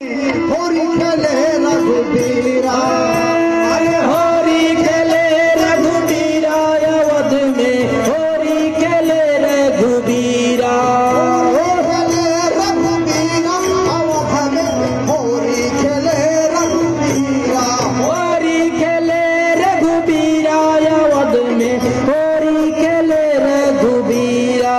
होरी खेले रघुबीरा, अरे होरी खेले रघुबीरा अवध में, होरी खेले रघुबीरा, खेले रघुबीरा अवध में, होरी खेले रघुबीरा, होरी खेले रघुबीरा अवध में, होरी खेले रघुबीरा।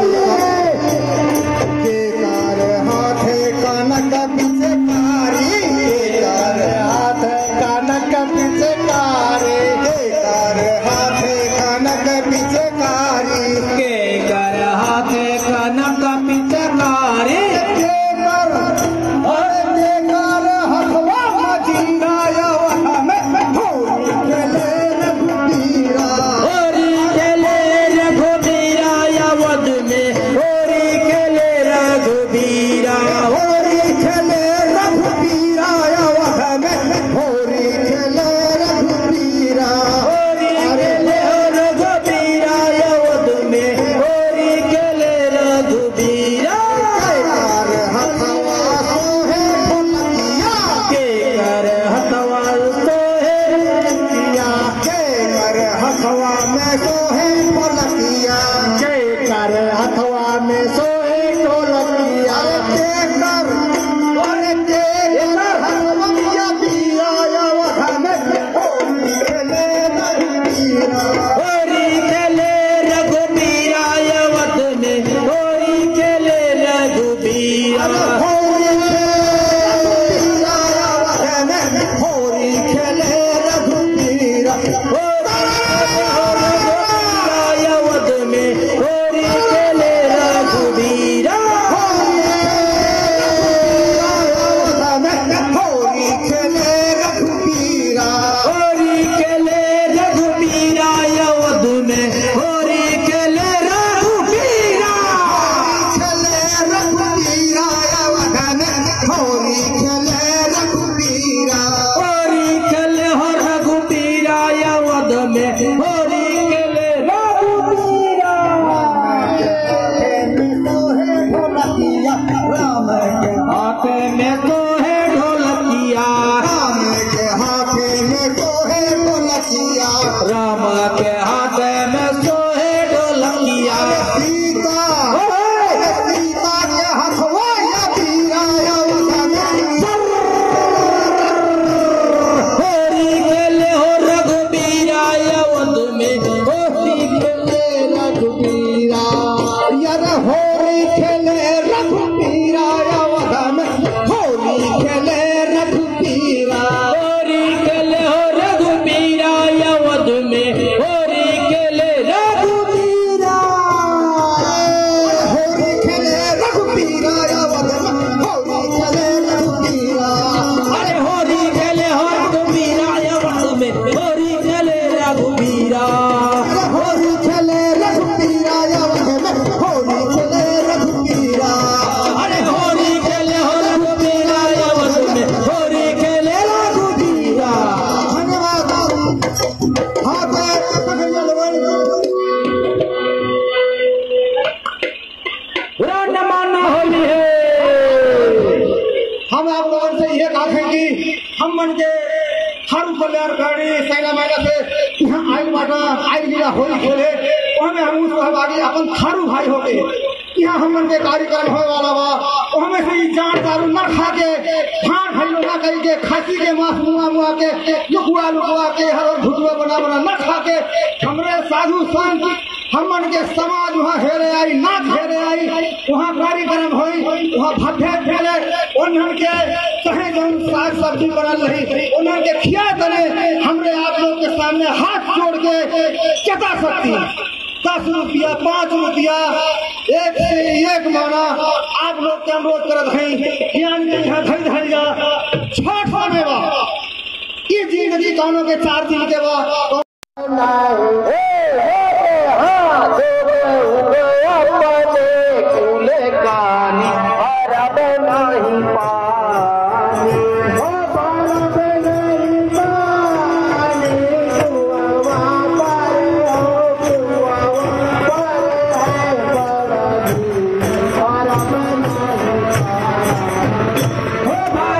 के कार हाथे कनक पिचकारी, के कार हाथे कनक पिचकारी, के कार हाथे कनक पिचकारी, के कर हाथे कनक पिचकारी, के कर हथवा मजीरा अवध में, होरी खेले रघुबीरा, होरी खेले रघुबीरा अवध में, होरी खेले रघुबीरा, होरी खेले रघुबीरा अवध में, होरी खेले रघुबीरा, होरी खेले रघुबीरा अवध में, होरी खेले रघुबीरा। कार हथवा सोहे ढोलकिया, के कर हथवा सोहे ढोलकिया, के कर हथवा में सोहे ढोलकिया, के कर हथवा में सोहे ढोलकिया, के कर अरे के कर हथवा बीरा अवध में, होरी खेले रघुबीरा, होरी खेले रघुबीरा अवध में, होरी खेले रघुबीरा। होरी खेले रघुबीरा, अवध में, होरी खेले रघुबीरा, होरी खेले रघुबीरा, होरी खेले रघुबीरा अवध में, होरी खेले रघुबीरा, खेले रघुबीरा अवध में, होरी खेले रघुबीरा, होरी खेले हो रघुबीरा अवध में, होरी खेले रघुबीरा। सोहे ढोलकिया, राम के हाथ में सोहे ढोलकिया, राम के हाथे में सोहे ढोलकिया, राम के हाथ में सोहे ढोलकिया, सीता सीता के हथवा या बीरा अवध में, होरी खेले हो रघुबीरा अवध में, होरी खेले रघुबीरा, यार होरी खेले रघुबीरा अवध में, होरी खेले रघुबीरा, होरी खेले हो रघुबीरा अवध में, होरी खेले रघुबीरा, होरी खेले रघुबीरा अवध में, होरी खेले रघुबीरा, अरे होरी खेले हो रघुबीरा अवध में, होरी खेले रघुबीरा, होरी खेले रघुबीरा अवध में, होरी खेले रघुबीरा, अरे होरी खेले हो रघुबीरा अवध में, होरी खेले रघुबीरा। धन्यवाद। हाँ पुरान माना होली है। हम आप लोगों से ये कहा कि हम मन के हर कल्याणकारी सेना महिला से यहाँ आई बाटा आई लीला होली खेले वहाँ हम सहभागी अपन थारू भाई हो गए। यहाँ हम मन के कार्यक्रम होने वाला बा वहाँ से जान दारू न खा के खान खैलो न करके खांसी के मांस मुआ के लुकवा के हर भुटुआ बना न खा के हमरे साधु संत हमन के समाज वहाँ हेरे आई नाच हेरे आई वहाँ कार्यक्रम हुई वहाँ भद्दे खेले उन्हन के चाहे जौन साग सब्जी बनल रही उन्हन के खिया तने हमरे आप लोग के सामने हाथ जोड़ के चटा सकती 10 रुपया 5 रुपया एक से एक माना आप लोग के अनुरोध करत हैं ज्ञान के यहाँ धैर्य धैर्य छठ में बा ये जिंदगी कौनों के 4 दिन के बा भाई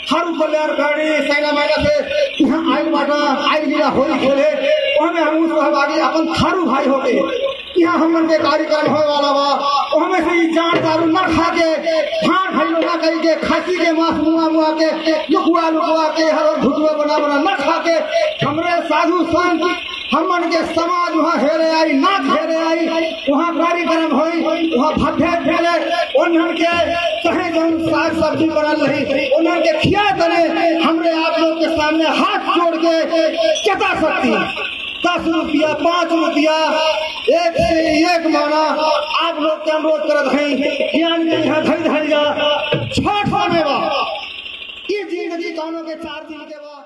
थारू कल्याणकारी सेना महिला से यहाँ आयल बाटा आयल लीला होली खेले हमें हम सहभागी अपन थारू भाई होके यहाँ हमन के कार्यक्रम होए वाला बा हमें से जान दारू न खा के भान खइलो ना कही के खासी के मांस मुआ के लुकुआ के हर भुतुआ बना न खा के हमरे साधु संत हमन के समाज वहाँ घेरे आई ना घेरे आई वहाँ कार्यक्रम होई वहाँ भट्ठे खेले उन्हन के कहे जौन साग सब्जी बनल रही उन्हन के खिया करे हमरे आप लोग के सामने हाथ जोड़ के चता सकती 10 रुपया 5 रुपया एक से एक माना आप लोग के अनुरोध करत हैं ज्ञान के यहाँ धैर्य छोट होने बा ये जिंदगी कौनों के 4 दिन के बाद